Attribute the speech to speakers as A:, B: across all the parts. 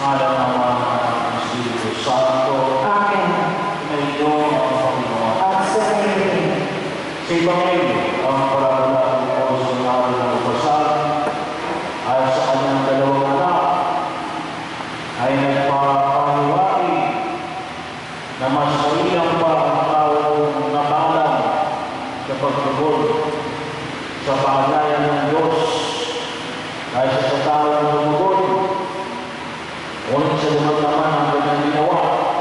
A: Ngalan ng Ama ng Espiritu Santo.
B: Amen.
A: Inayo ang Panginoon.
B: At sa ngayon,
A: Sa Ebanghelyo, ang parabola ng Apostolado ng Upasal ay sa kanyang dalawang anak ay nagpapaniwari na mas mainam pa ang taong nabalang sa pagtugon sa paanyaya ng Diyos kaysa sa taong tumugon. Ngunit sa lumang naman ang kanyang ginawa.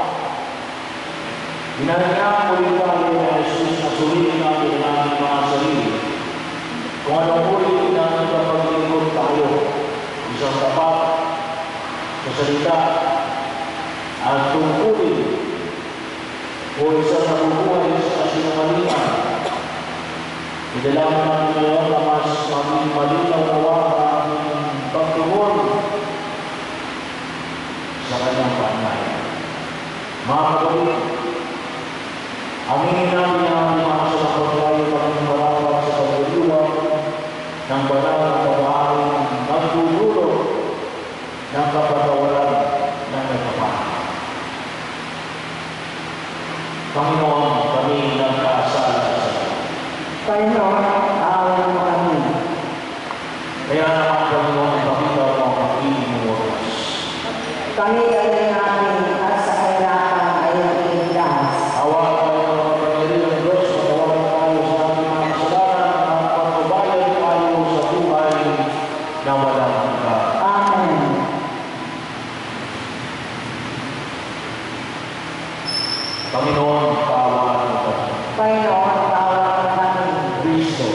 A: Hinahingaan ko rin tayo na Jesus na sulitin natin ang ating mga sarili. Kung anong uri ng paglingkod tayo, isang tapat sa salita at tungkulin o isang nabubuhay sa kasinungalingan. Idalangin natin ngayon na mas maging malinaw nawa ang ating pagtugon sa kanyang paanyaya. Mga kapatid, aminin natin ang mga salakot tayo ng barapat sa pagduluwag ng banal na pag-aaring nagdudulot ng kapatawaran ng nagpapahal. Panginoon, kami nagkaasala sa iyo.
B: Panginoon, awan mo kami.
A: Kaya naman, Panginoon, ipakita mo ang pag-ibig mo oras.
B: Kami galing namin at sa kahirapan ay nag-iilas.
A: Awan tayo ng pagkakalil ng Diyos, matawagan tayo sa aming mga kasalanan at pagbabayad tayo sa buhay na walang hanggan.
B: Amen.
A: Panginoon, paawahan mo kami.
B: Panginoon, awan mo kami.
A: Kristo,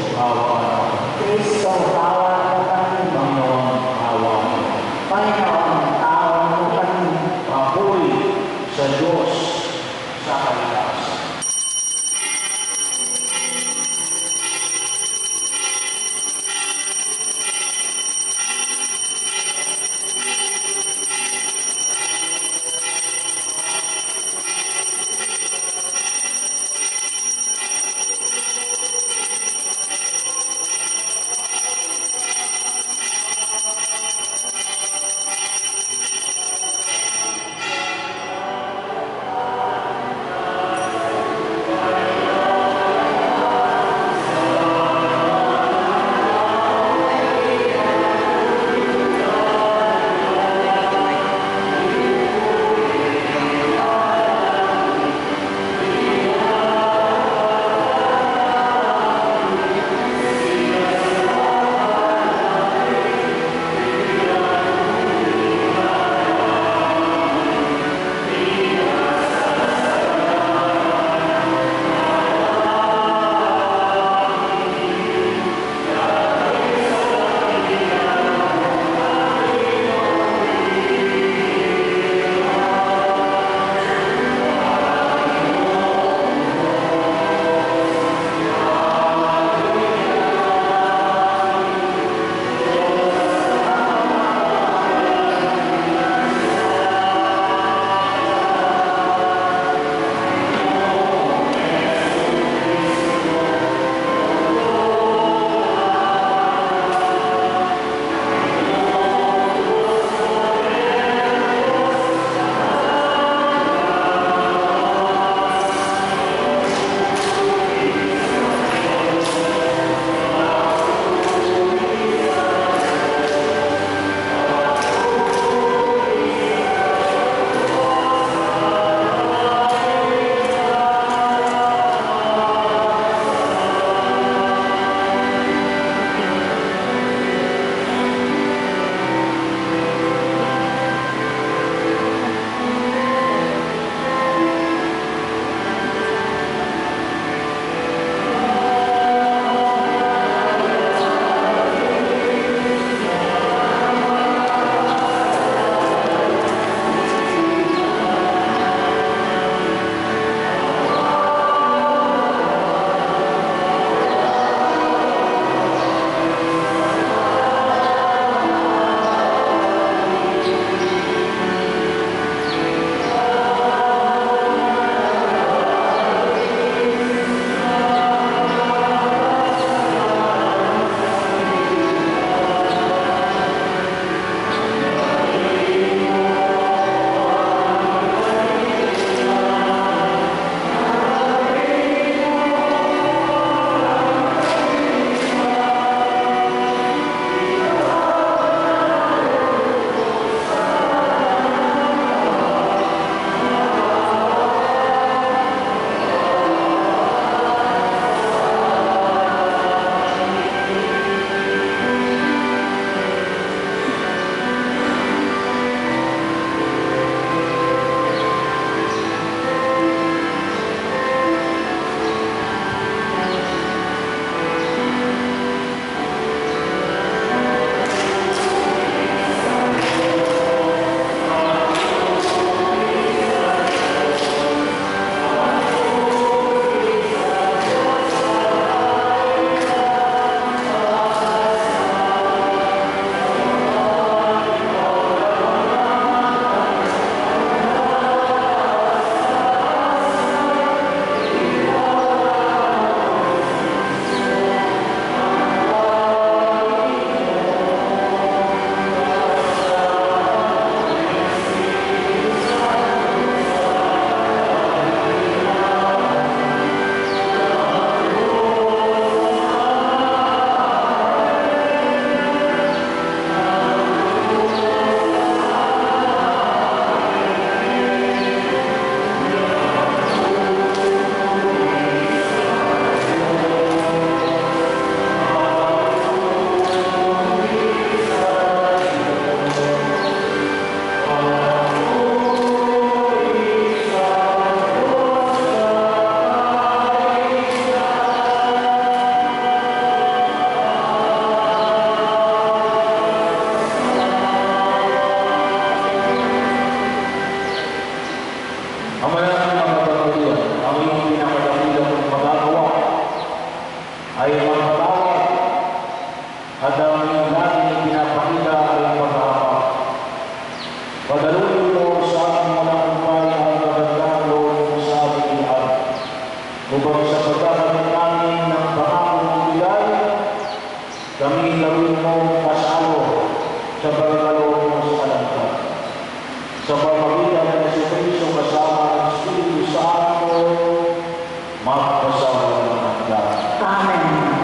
A: ay magpatawad at ang iyong laging pinapakita ay pag-aapa. Padaluin mo sa aking malakumpay ang magandang loob mo sa aming lahat. Upang sa pagkakamit namin ng pangako mong bigay, kami gawin mong pasalo sa pagkaloob mo sa kalangkan. Sa pamamagitan ng Jesucristo kasama ng Espiritu Santo, magpasawa ng handa.
B: Amen.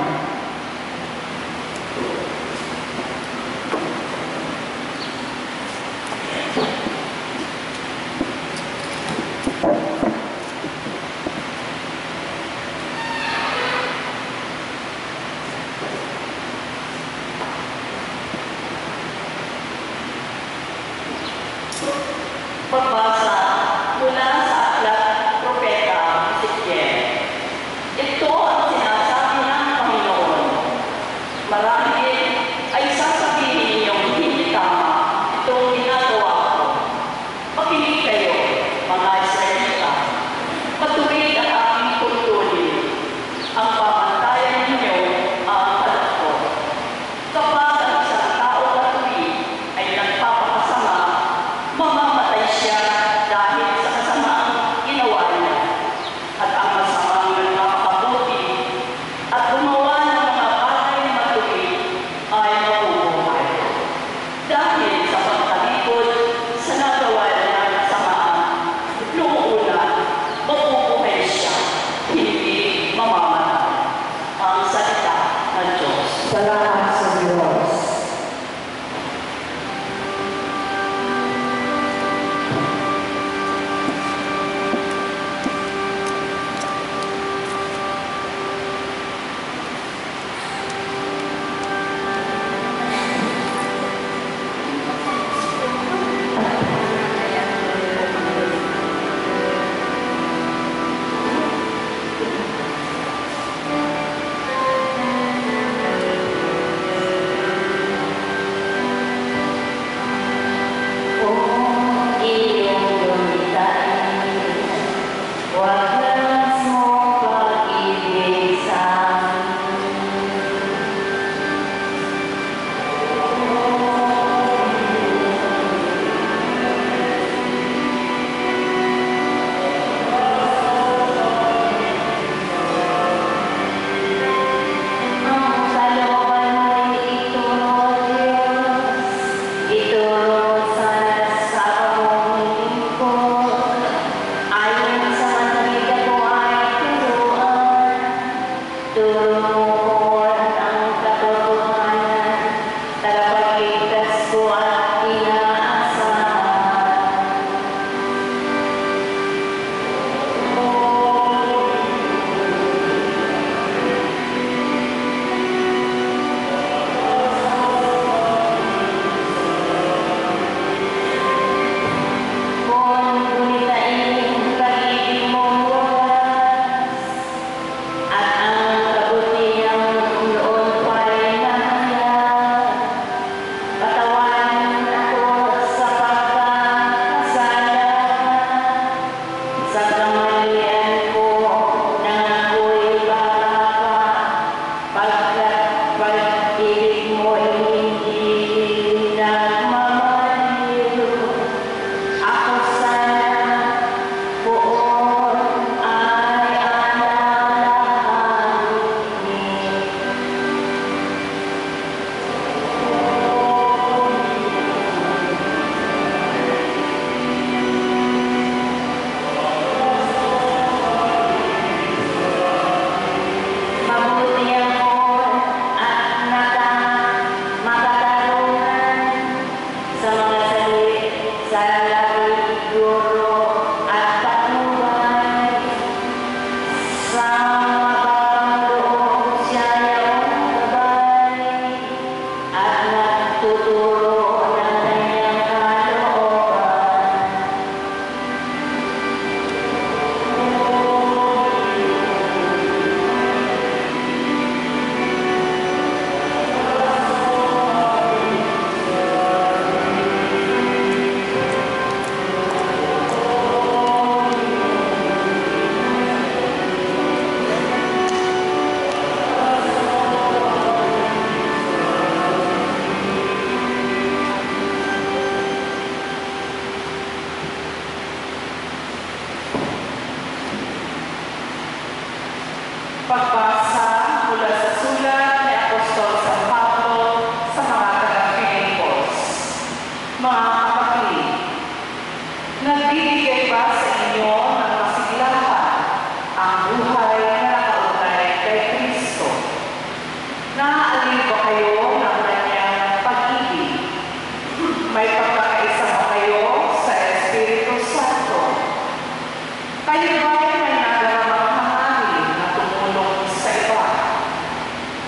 C: Pagbasa mula sa aklat propeta Ezekiel. Ito ang sinasabi ng Panginoon. Marahil ay sasabihin ninyong hindi tama itong ginagawa ko. Makinig kayo, mga Israelita. Matuwid ang aking tuntunin. Ang pamantayan ninyo ang palat ko. Kapag ang isang tao matuwid ay nagpapakasama, mamamatay siya dahil sa kasamaang ginawa niya. At ang masamang nagpapakabuti at gumawa ng mga bagay na matuwid ay mabubuhay. Dahil sa pagtalikod sa nagawa niya ng kasamaan, noong una, mabubuhay siya, hindi mamamatay. Ang salita ng Diyos.
B: Salamat sa Diyos.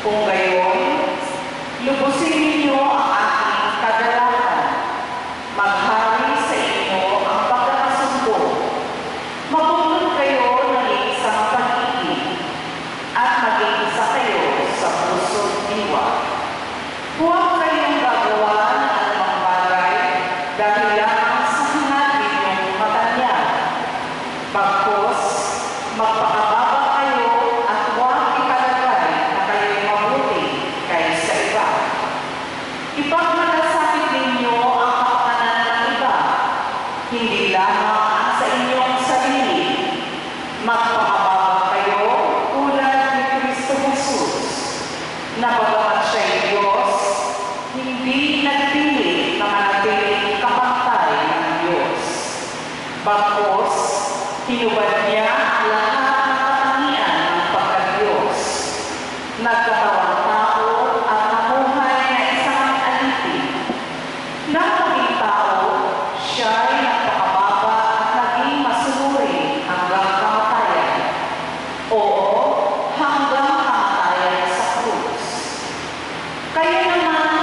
C: Kung gayon, lubusin ninyo ang aking kagalakan. Maghari sa inyo ang pagkakasundo. Mabunod kayo ng isang pag-ibig at mag-iisa kayo sa puso't diwa. Huwag kayong gagawa ng anumang bagay dahil lamang sa hangad ninyong matanyag. Bagkus, magpakababa kayo at huwag ikalagay na kayo'y mabuti kaysa iba. Ipagmalasakit ninyo ang kapakanan ng iba, hindi lamang ang sa inyong sarili. Magpakababa kayo tulad ni Kristo Jesus, na bagamat siya'y Diyos, hindi nagpili na manatiling kapantay ng Diyos. Bagkus, hinubad niya ang lahat ng katangian ng pagka-Diyos. Nagkatawang tao at namuhay na isang alipin. Nang maging tao, siya'y nagpakababa at naging masunuri hanggang kamatayan. Oo, hanggang kamatayan sa krus. Kaya naman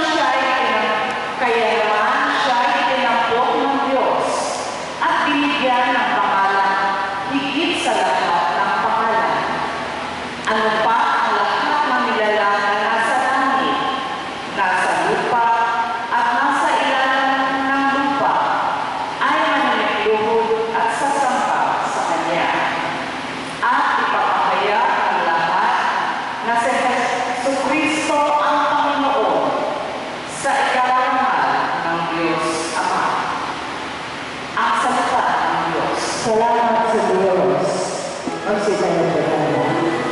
C: siya'y tinampok ng Diyos at binigyan ng pangalan higit sa lahat ng pangalan. Ano pa ang lahat ng nilalang na nasa langit, nasa lupa, at nasa ilalim ng lupa ay maniniluhod at sasamba sa Kanya. At ipapahayag ang lahat na si Jesucristo ang Panginoon sa ikarangal ng Diyos Ama. Ang salita ng Diyos.
B: Salamat sa Diyos. Magsitayo sa Kanya.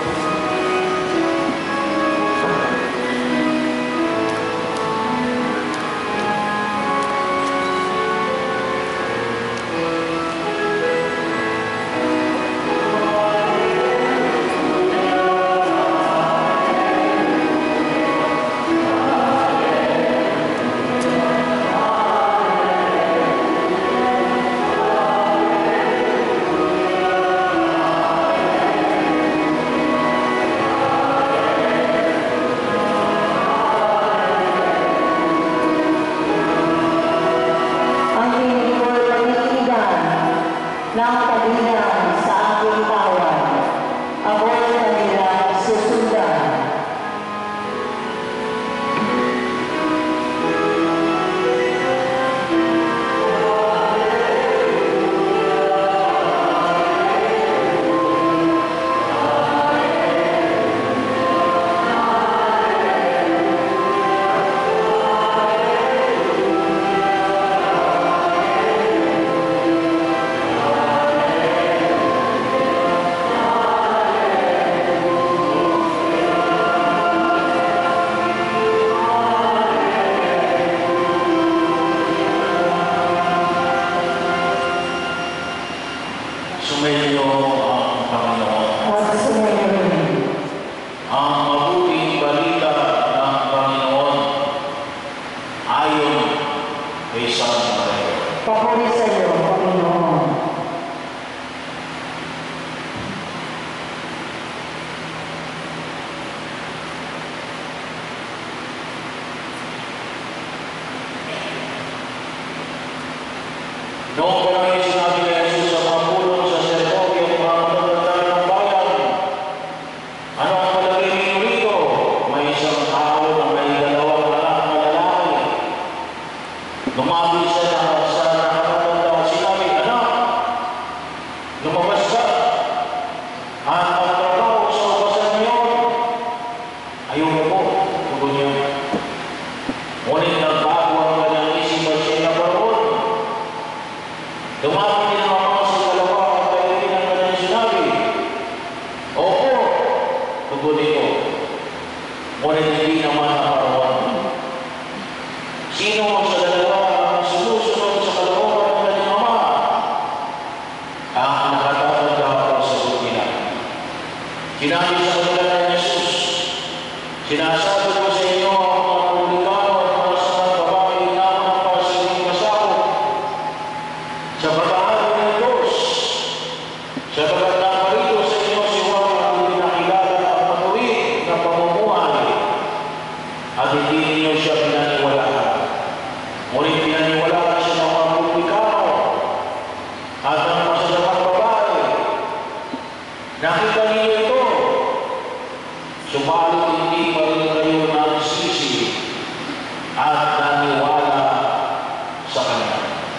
B: Ang pinipol ng itigan ng kabilang sa aking kawan, ako'y kanilang susundan.
A: Sumainyo ang Panginoon.
B: At sumayin.
A: Ang mabuting balita ng Panginoon ayon kay San Mateo.
B: Papuri sa iyo, Panginoon.
A: Noong panahon sinabi ni Jesus sa mga pulong sa sinagoge at mga matatanda ng bayan, ano ang palagay ninyo rito? May isang tao na may dalawang anak na lalaki. Lumapit siya sa nakatatanda at sinabi, "Anak, lumabas ka at magtrabaho sa upasan ngayon." "Ayoko po," tugon niya. Ngunit nagbago ang kanyang isip at siya naparoon. Dumapit din ang mga sa dalawa at pagdating ang kanyang sinabi, "Opo," tugon nito. Ngunit hindi naman naparoon. Sino sa dalawa ang sumusunod sa kalooban ng kanyang ama? Ang nakatatanda o sa sukina. Sinabi sa kanila ng Jesus, "Sinasabi ko sa inyo ang mga publikano at mga sanang babae naman para sa inyong masakop sa pag-aaral ng Diyos, sapagat naparito sa inyo si Juan ang pinakilala at matuwid na pamumuhay subalit hindi pa rin kayo nagsisi at naniwala sa Kanya.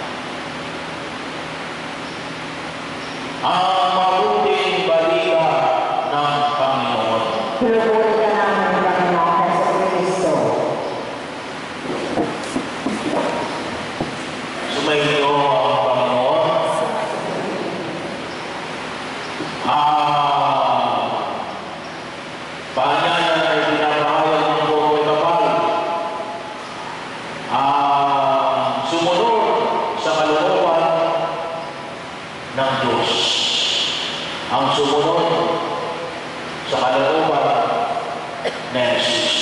A: Ang mabuting balita ng Panginoon.
B: Pinupuri ka namin, Panginoon, sa Kristo.
A: Sumainyo ang Panginoon. Paanyaya ay pinapahayag ng buong kapal. Sumunod sa kalooban ng Diyos. Ang sumunod sa kalooban ng Jesus.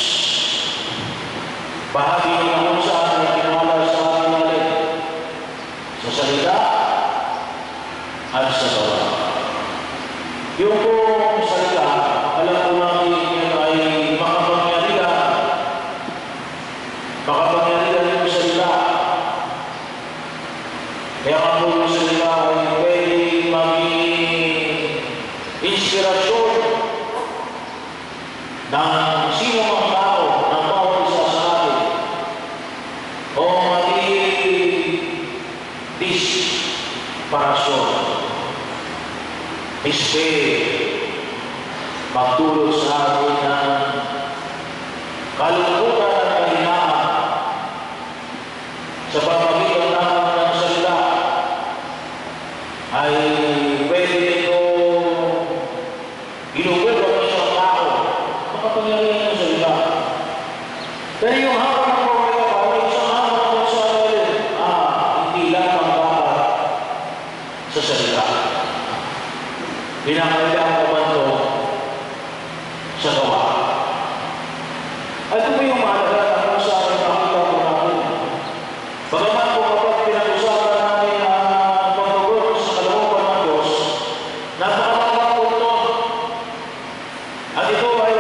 A: Bahagi ng kung saan ay kinala sa ating natin sa salita at sa gawa. Yung pong salita, alam ko natin yun ay makapangyarihan. Makapangyarihan yung salita. Kaya nga po yung salita ay pwede maging inspirasyon ng sino mang tao, ng bawat isa sa atin. O maging disparasyon. Magtulog sa atin ng kalungkutan at kahinaan sa pamamagitan namin ng salita ay pwede nito ginugulat ng isang tao. Makapangyarihan ng salita. Pero yung hawak ng problema, ay isang hawak ng sa hindi lamang dapat sa salita. Pinakailangan ko man ito sa gawa. At ito yung mahalaga na kung saan nakita ko natin. Bagaman po kapag pinag-usapan natin ang pagbabago sa kalooban ng Diyos, napakalawa po ito. At ito ay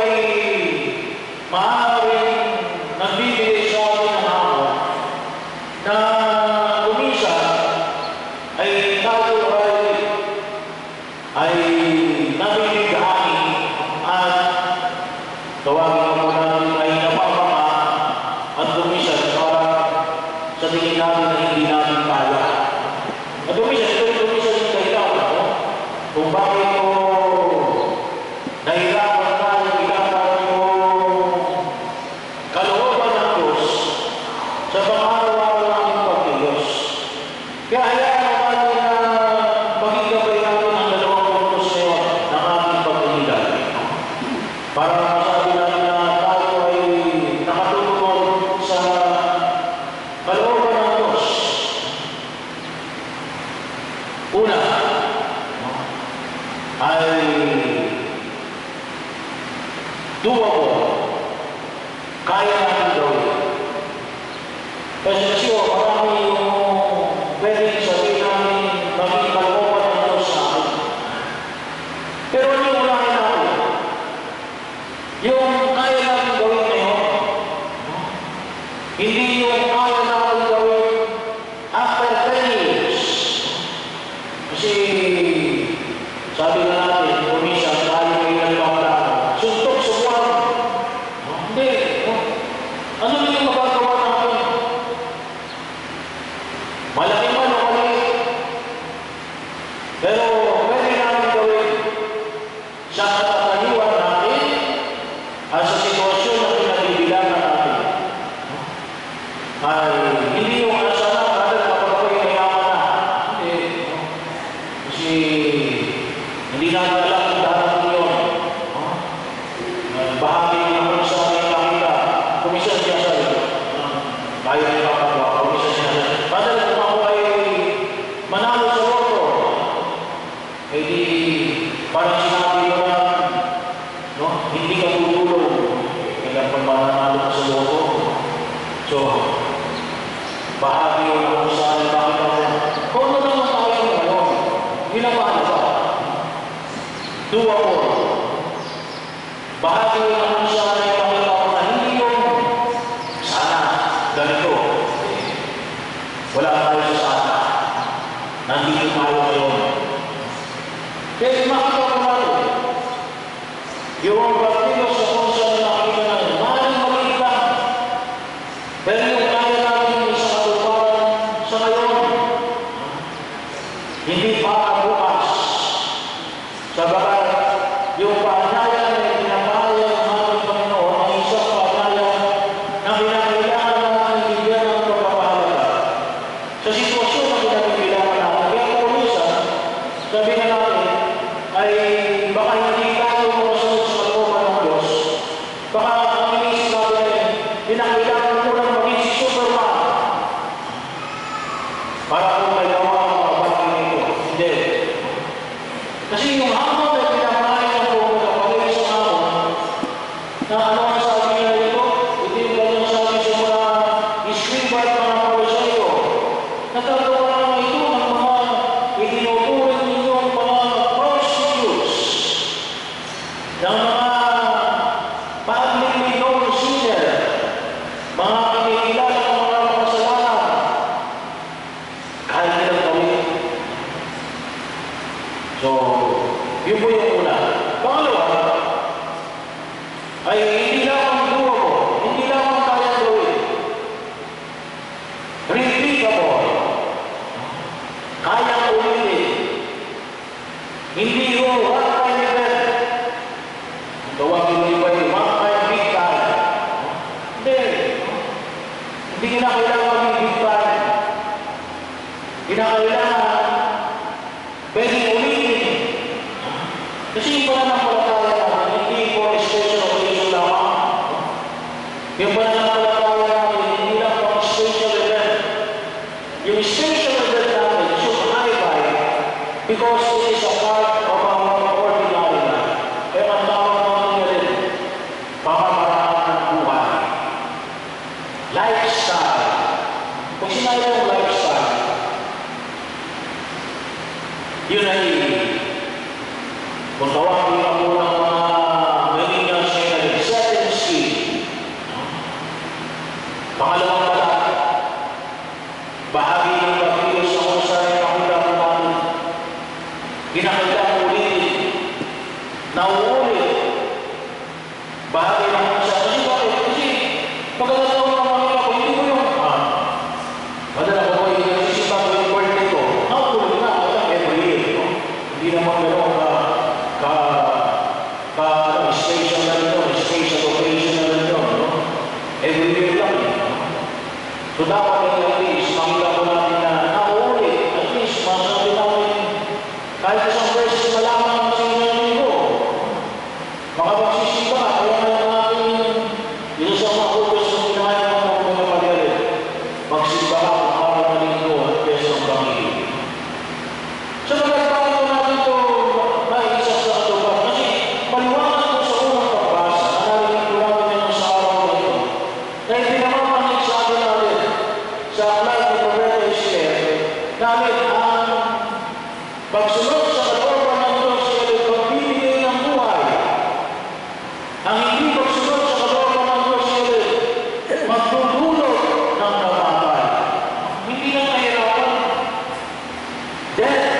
A: maaaring nagbibigay sa atin ng ako na kuminsan ay tayo ay nabibigani at tawagin mo natin ay napapaka at dumisan para sa tingin natin na hindi natin kaya. At dumisan yung dahilan kung bakit mo nahirapan tayo ilapan yung kalooban ng Diyos sa pang-araw-araw natin pag-Diyos. Kaya hayaan mo natin na magigabay natin ang dalawang puntos ngayon ng ating pag-inigal. Para masabi natin na tayo ay nakatulog sa kalooban ng Diyos. Una, ay doable. Kaya natin gawin. Kasi marami yung pwedeng sabihin namin maging kalooban ng Diyos sa akin. Pero ano yung unahin natin? Yung kaya natin gawin ngayon, hindi yung kaya natin gawin after 10 years. Kasi sabi na natin, kuminsan tayo may nagpapalala. Suntok sa buwan. Hindi. Ano yung magagawa natin? Malaki man o maliit. Pero pwede namin gawin sa katatayuan natin at sa sitwasyon na pinagbibilangan natin. Ay hindi yung asana natin kapag ako'y mayaman na. Hindi. Kasi hindi natin alam kung darating yun. Bahagi ng kung saan ay nakita. Kumisan siya sa ito. Kaya niya kapagawa. Kumisan siya sa ito. Padala kung ako ay manalo sa loto, eh di parang sinabi ko na hindi ka tutulong. Kaya pag mananalo ka sa loto. So, bahagi yun kung saan ay nakita ko. Kung ano naman tayo ngayon, ginawa ba? Doable. Bahagi yun kung saan ay nakita ko na hindi yun sana ganito. Wala tayo sa sana. Nandito tayo ngayon. Kaya makita ko natin yung partido sa kung kinakailangan mo lang maging si Superman para kung may gawa ang mga bagay nito. Hindi. Kasi yung hamon na pinakain ng buong kapatid sa hamon, na ano ang sabi niya dito? Ito yung ganyang sabi sa mga iskriba at mga parisayo. Nagagawa naman ito ng mga itinuturing ninyong mga prostitutes, ng mga publicly known sinner, mga kinikilala ng mga makasalanan, kahit nilang gawin. So, yun po yung una. Pangalawa, ay hindi lang ang doable, hindi lang ang kaya gawin. Replicable. Kaya ulitin. Hindi yung one time event. Tawagin mo yung one time big time. Hindi. Hindi kinakailangan maging big time. Kinakailangan pwedeng ulitin. Kasi yung pananampalataya namin, hindi po special occasion lamang. Yung pananampalataya namin, hindi lang po special event. Yung special event namin should highlight because it is a part of our ordinary life. Kaya ang tawag namin nga rin, pamamaraan ng buhay. Lifestyle. Kung sinabi yung lifestyle, yun ay kung tawagin ako ng mga millennials ngayon, setting skill. Pangalawang pala, bahagi ng pagkilos na kung saan ay nakulakan namin. Kinakailangan ulitin, nauulit. Bahagi ng kung saan. Kasi bakit? Kasi pagkatatawa ng mga ako, hindi ko yung madala ko yung nagsisipan ko yung birthday ko. Nauulit na, walang every year. Hindi naman gano'n special na rin, special occasion na rin yun, no? Every year lang. So dapat ay at least, makita ko natin na nauulit, at least, masabi namin, kahit isang verses malaman sa inyo ko, makapagsisipa, kaya na natin, isa sa mga focus ng kinahin ng mga pagalit, magsipa ka kung araw na linggo at beses ng pamilya. So nagkakaroon ko natin ito, isa sa atuban, kasi maliwanag ko sa unang pagbasa, narinig ko namin yung sa araw na ito, na ipinamapanig sa atin natin, sa aklat ni Propeta Esther, namin ang pagsunod sa kalooban ng Diyos ay pagbibigay ng buhay. Ang hindi pagsunod sa kalooban ng Diyos ay magdudulot ng namatay. Hindi na mahirapan. Death.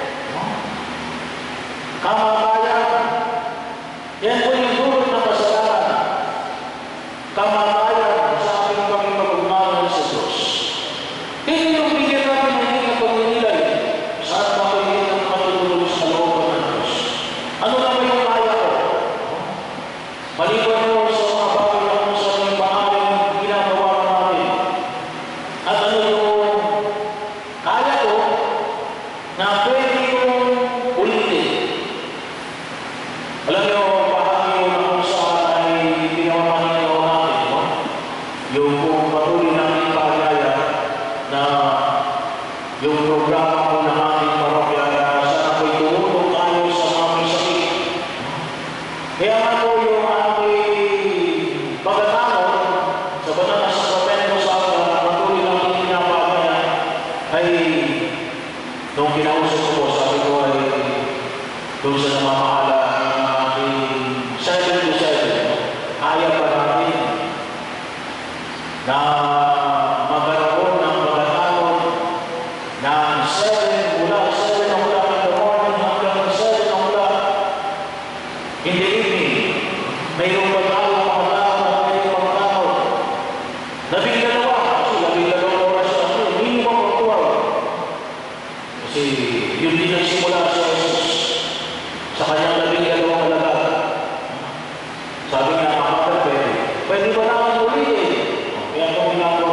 A: Kamatayan. Yan po yung dulot ng kasalanan. Kamatayan sa ating pagmamagmahal sa Diyos. Hindi yung bigyan natin ng hindi na pagninilay saan mapagiging ang matutulog sa looban ng Diyos. Ano na ba yung kaya ko? Maliban mo sa mga bagay na kung saan yung pangalan yung ginagawa natin. At ano yung kaya ko na pwede kong ulitin. Alam niyo, bahagi yun na kung saan ay pinamamahinaw natin, no? Yung kung patuloy natin pagaya na yung programa ko ng ating parokya saan ako'y tumulong tayo sa mga may sakit. Kaya nga po yung aking pagkatao sa banal na sakramento sa akin na patuloy natin pinapagaya ay nung kinausap ko po, sabi ko ay doon sa namamahala ng ating 7 to 7, kaya pa natin na magkaroon ng pagkatao ng 7 mula 7 na mula in the morning hanggang 7 na mula in the evening. Mayroong pagkatao na mayroong pagkatao. 12, kasi 12 oras na ito, minimum of 12. Kasi yun din nagsimula sa Jesus sa kanyang 12 alagad. Sabi nga, pwede ba naman ulitin? Kaya kung ginagawa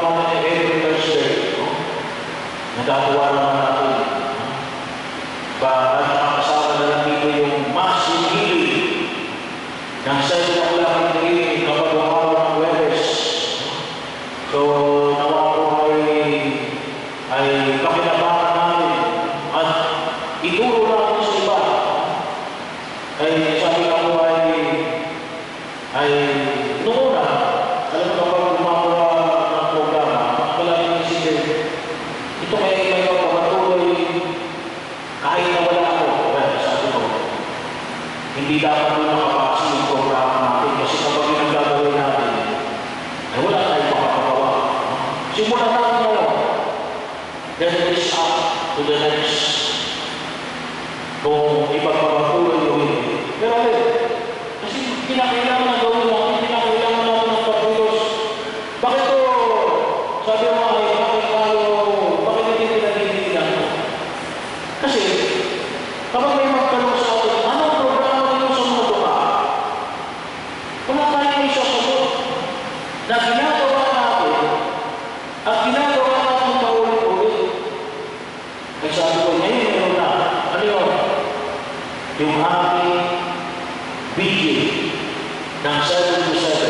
A: kung ipagpapatuloy o hindi. Pero kasi kinakailangan na gawin natin, kinakailangan natin ng pagkilos. Bakit to, sabi mo ay, bakit hindi pinagdidigan? Kasi, kapag may magtanong sa atin, anong programa nyo sa mga duka? Wala tayong isasagot na ginagawa natin at ginagawa natin paulit-ulit. Ay sabi ko, ngayon meron na. Ano yun? Yung aking video ng 7 to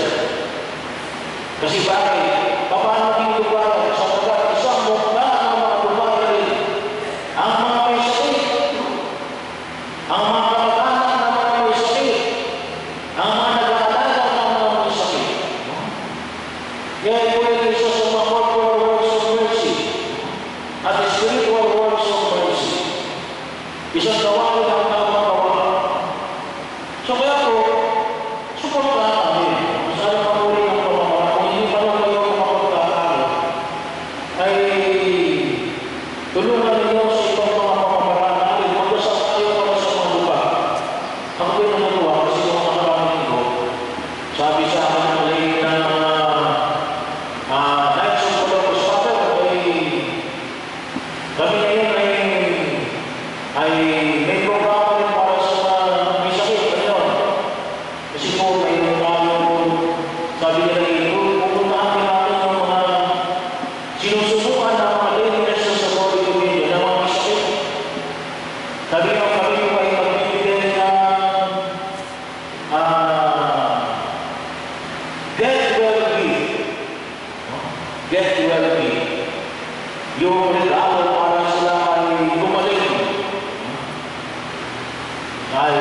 A: 7. Kasi bakit? Paano dito ba? Sapagkat isang mukha ng mga babae, ang mga may sakit, ang mga kamag-anak ng mga may sakit, ang mga nag-aalaga ng mga may sakit. Kaya ito ay isa sa mga corporal works of mercy at spiritual works of mercy. Isang gawain ang nakapagawa. So kaya po, suportahan namin. Sana patuloy ang pamamahala. Kung hindi pa lang kayo makapagkakalo, ay tulungan ninyo sa ibang mga pamamahala natin. Magdasal tayo para sa mga lupa. Ako din natuwa kasi yung mga maraming ko, sabi sa akin ng late na Knights of Columbus Father, kami ngayon ay may programa rin para sa mga may sakit. Ano? Kasi po, may sabi nila pupuntahan din natin yung mga sinusubukan ng mga ladies sa Holy Communion ng mga may sakit. Sabi nila kami po ay magbibigay ng get well be. Get well be. Yung regalo para sila ay gumaling. Ay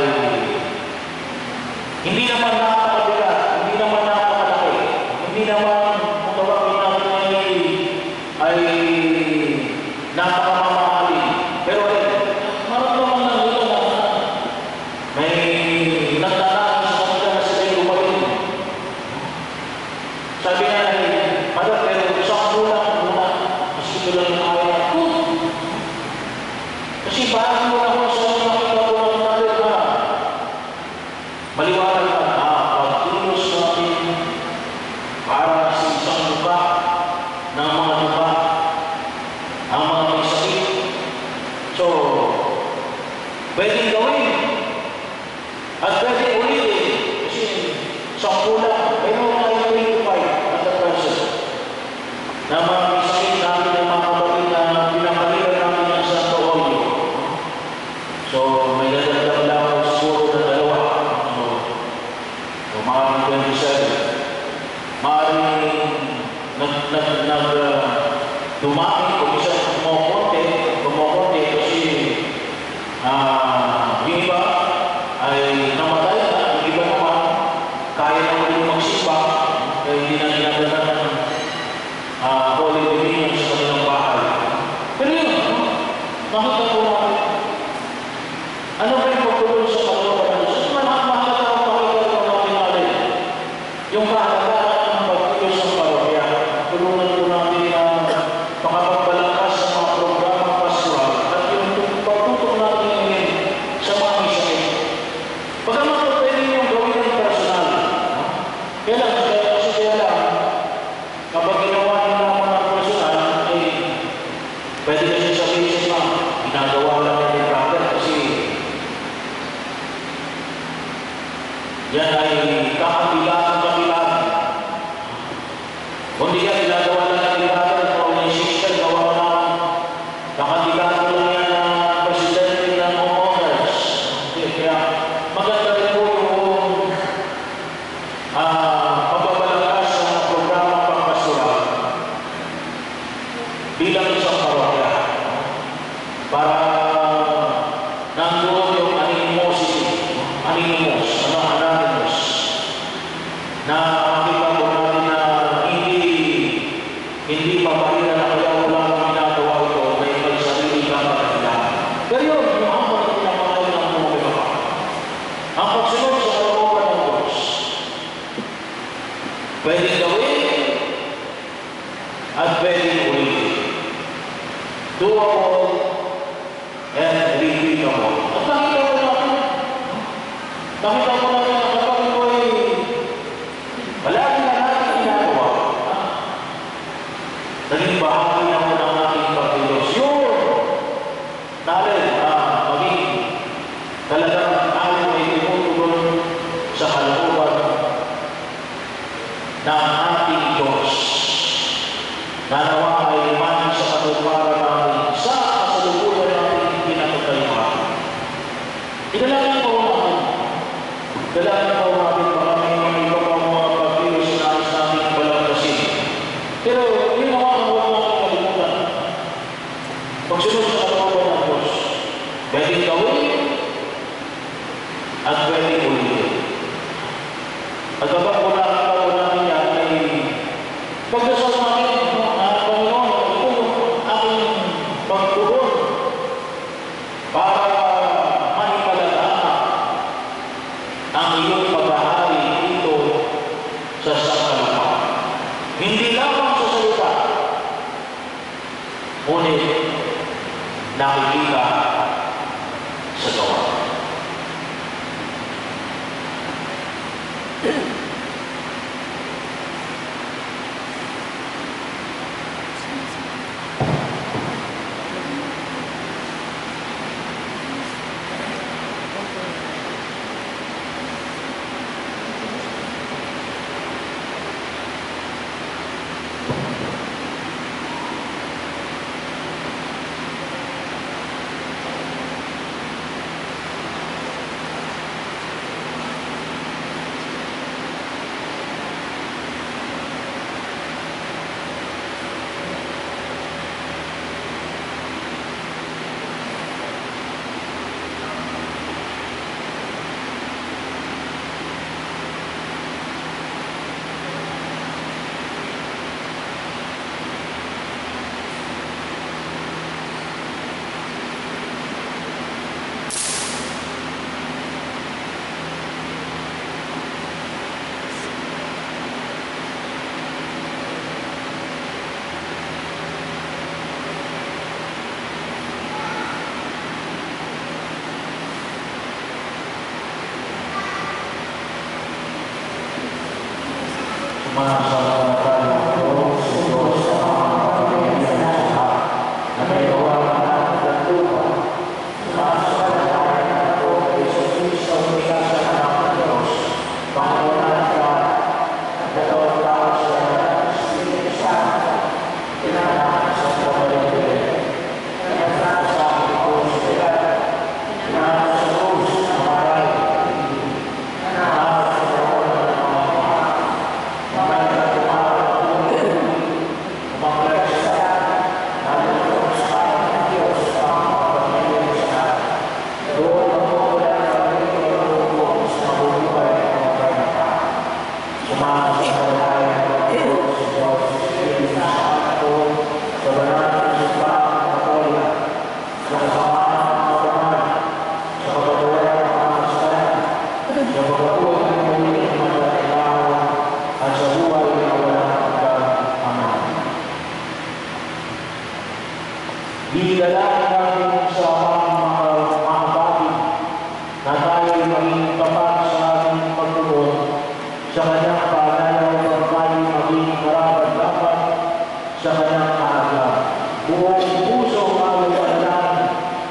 A: hindi naman nakakabigat, hindi naman nakakalaki, hindi naman kung tawagin natin ay napakamamahalin. Pero maramdaman lang nila na may nagtanaan sa kanila na sila'y gumaling. Sabi nga pero isang kulang muna, mas ito lang yung ayaw ko. Kasi parang mo na sa nakita ko ng natin na maliwanag na pagtulos natin para sa isang lupa ng mga lupa, ang mga may sakit. So, pwedeng gawin at pwedeng ulitin kasi isang kulang, mayroon tayo 25 at the present na mga may sakit natin ng mga kapatid na pinakaliran natin ng Santo Olio. So, may dadagdag lang ako siguro na dalawa. So, maaaring 27. Maaaring dumami o isa kumokonti kasi yung iba ay namatay na, yung iba naman kaya na ulit magsimba kaya hindi na ginagawa ng Holy Communion sa kanilang bahay. Pero yun, nakita po natin. Ano ba yung pagtulong sa kalooban ng Diyos? Mahalaga ang pakita ko natin. Yung kahalagaan ng pagkilos ng parokya. Tulungan po natin na makapagpalakas sa mga programang pastoral at yung pagtutok natin ngayon sa mga misyon. Pagkaman po pwede yung gawin ng personal. Kaya lang, kapag ginawa nyo ng mga personal, ay pwede kasi sabihin na ginagawa lang yung brother kasi yan ay kakabilaan. Kung di yan, ginagawa lang yung brother, kung may system, gawa lang, kakabilaan lang yan na presidente ng homeowners. Kaya maganda rin po yung pagbabalakas sa mga programang pangpastoral bilang isang parokya para nandoon yung animosity, anonymous, na makita po natin na hindi paparira na kaya wala kang ginagawa ito, may sarili ka pagkakilala. Pero yun, yung ang pagkakilala ng mga kailangan. Ang pagsunod sa kalooban ng Diyos, pwedeng gawin at pwedeng ulitin. Doable and repeatable. At Nakita ko na rin ang kapag ito ay palagi na natin ginagawa. Naging bahagi ako ng ating pagkilos. Dahil maging talagang tayo ay tumutulong sa kalooban ng ating Diyos. Nanawa ay mani sa katuparan natin sa kasalukuyan natin pinakataliman. Idalangin po natin. Dalangin po natin maraming mga iba pa mga pagkilos na nais natin balangkasin. Pero hindi naman ang huwag natin kalimutan. Pagsunod sa kalooban ng Diyos, pwedeng gawin at pwedeng ulitin. At kapag wala natin yan ay pagdasal natin, Panginoon, ito yung aking pagtugon para manipalataan ang iyong paghahari dito sa sangkalapan. Hindi lamang sa salita, ngunit nakikita sa gawa. Idalangin natin sa mga bagay na tayo maging tapat sa ating pagtugon sa kanyang paalayaw ng tayo maging karapat-dapat sa kanyang maaga. Buong puso ang panalangin.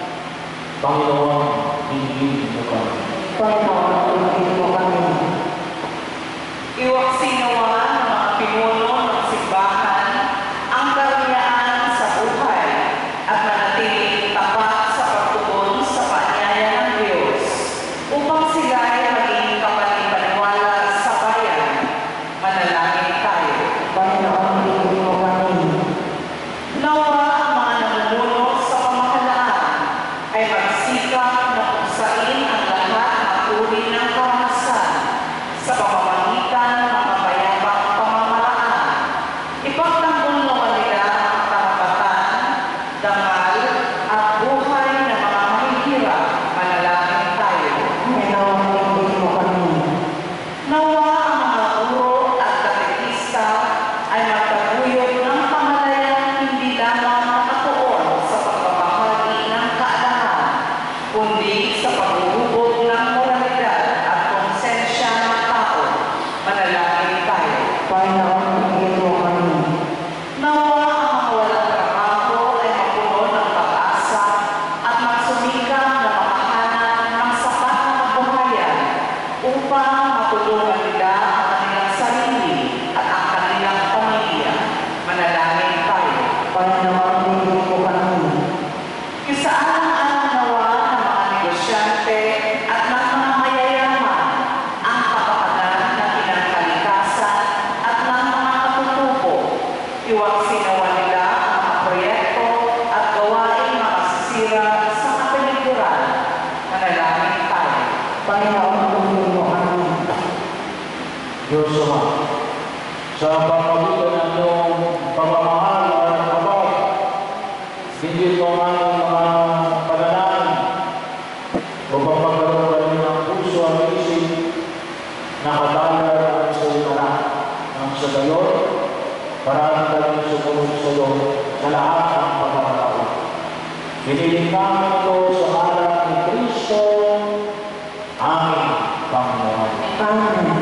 A: Panginoon, tingin mo kami.
B: Panginoon, tingin mo kami.
C: Iwaksinawa ng mga pinuno ng simbahan ang karangyaan sa buhay at manatiling
B: Panginoon, higit mo kami.
C: Nawa ang mga walang trabaho ay mapuno ng pag-asa at magsumikap na makahanap ng sapat na kabuhayan upang matulungan nila ang kanilang sarili at ang kanilang pamilya. Manalangin tayo.
B: Panginoon, higit mo kami.
C: Isaalang-alang nawa ng mga negosyante at ng mga mayayaman ang kapakanan ng ilang kalikasan at ng mga katutubo. Iwaksin nawa nila ang mga proyekto at gawain makasisira sa kapaligiran. Manalangin tayo.
B: Panginoon, higit mo kami.
A: Diyos Ama, sa pamagitan ng iyong pagmamahal at kapag, hindi ito ang aming mga panalangin upang magkaroon kami ng puso at isip na katayar sa iyong anak. Ang sa gayon, parang kami sumunod sa iyo sa lahat ng pagkakataon. Hiniling namin ito sa ngalan ni Kristo, aming Panginoon.
B: Amen.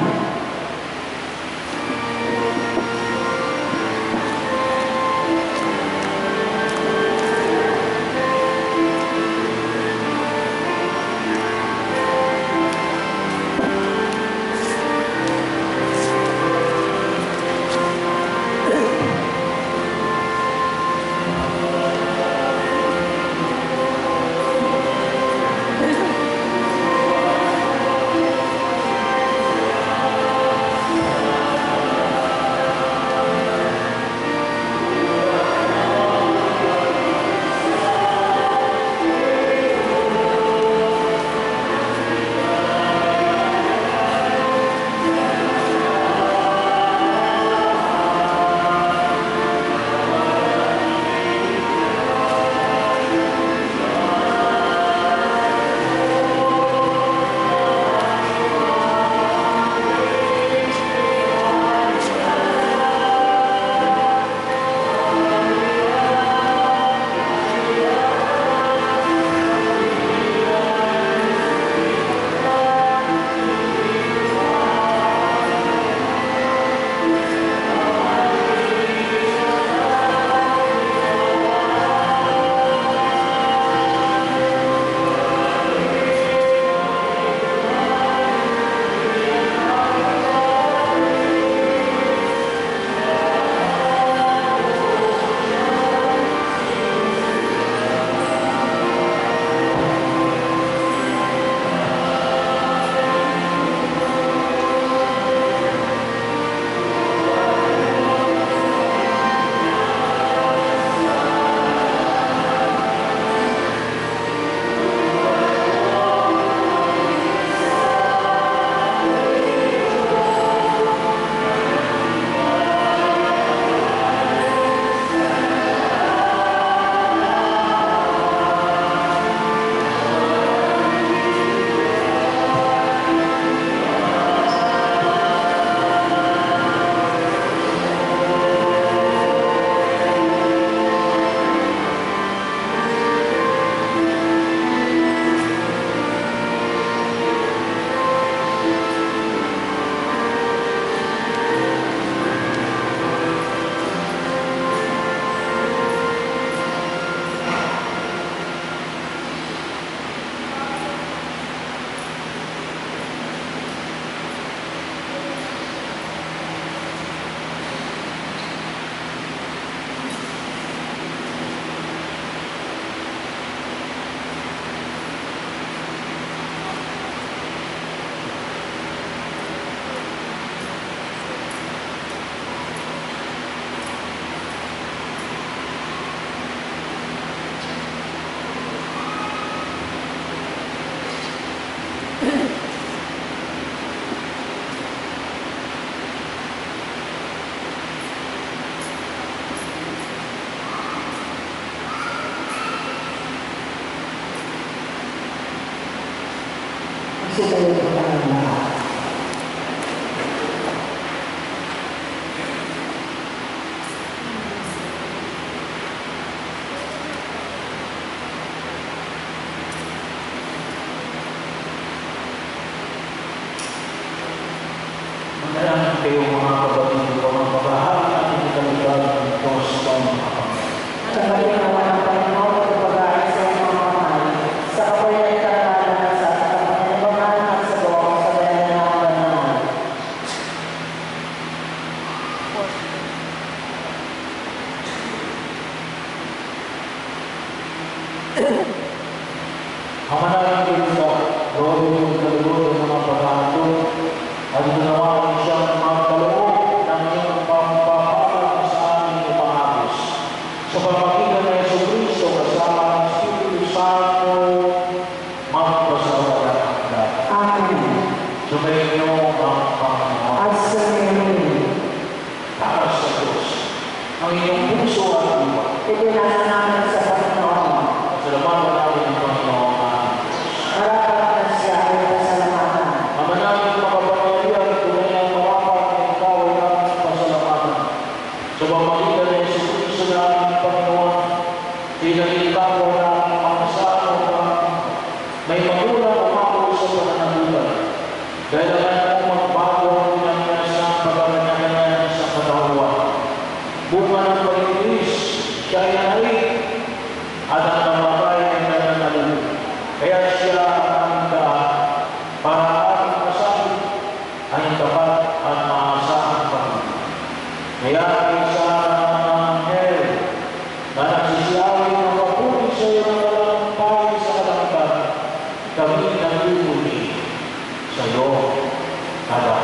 B: Sitayo po tayo lahat.
A: Manalangin kayo mga kapatid ko
B: Ipinasa namin sa Panginoon.
A: Pasalamatan namin ang Panginoon namin.
B: Marapat na siya ay pasalamatan.
A: Ama namin makapangyarihan, tunay ang marapat na ikaw ay namin pasalamatan. Sa pamamagitan ng Jesucristo na aming Panginoon, pinag-ikaw na ang kasama na may magulang umako sa pananagutan. Dahil alam mo magbago ang pinag-inasang pagkakanyanan sa katawan. Bunga ng pag-ibig, siya ay nahalik at ang namatay ay nananalig. Kaya siya ang daan para ating masabi ay tapat at maasahang Panginoon. Kaya isa ng anghel na nagsisiyawin ng papuri sa iyo ng walang tayo sa kalangitan, kami nagpupuli sa iyo kada